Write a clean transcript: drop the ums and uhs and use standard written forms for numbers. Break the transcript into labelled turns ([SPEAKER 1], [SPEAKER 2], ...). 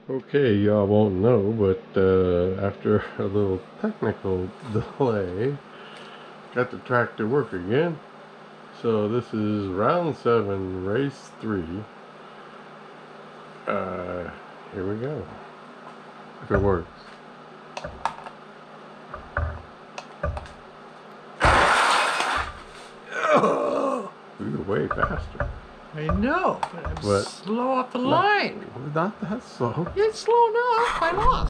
[SPEAKER 1] Okay, y'all won't know, but after a little technical delay, got the tractor work again. So this is round 7, race 3. Here we go. If it works. You're way faster.
[SPEAKER 2] I know, but I'm slow off the line.
[SPEAKER 1] Not that slow.
[SPEAKER 2] It's slow enough. I lost.